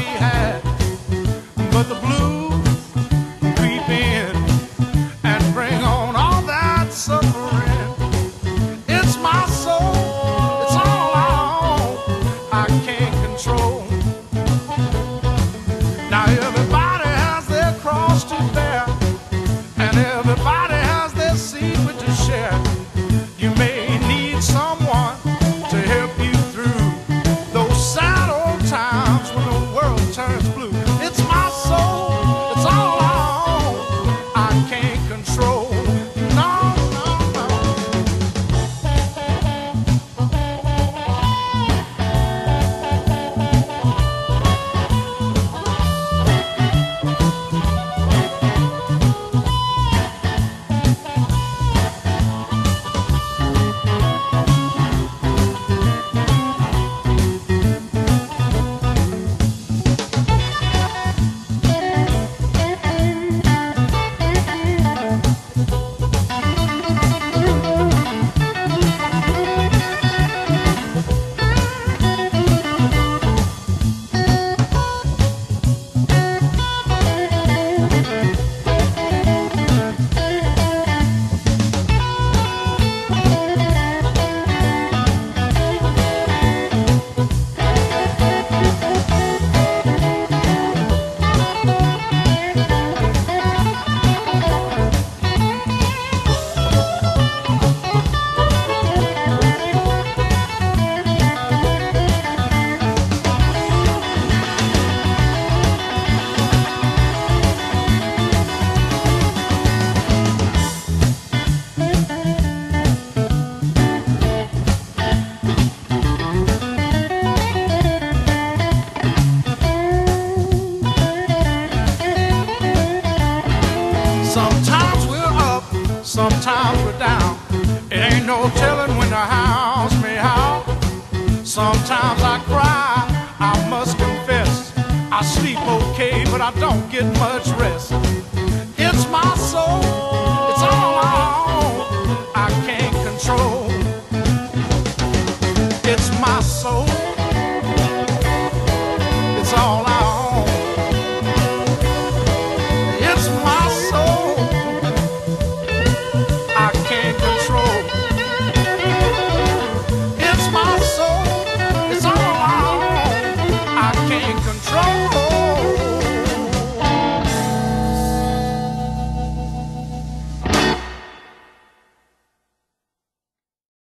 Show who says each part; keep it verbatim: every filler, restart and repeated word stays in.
Speaker 1: had, but the blues creep in and bring on all that suffering. It's my soul, it's all I own, I can't control. Now everybody has their cross to bear, and everybody has their secret to share. You may need someone to help you through those sad old times when the world turns blue. It's my soul, it's all I own, I can't control. No, no, no. Sometimes we're up, sometimes we're down. It ain't no telling when the house may howl. Sometimes I cry, I must confess. I sleep okay, but I don't get much rest.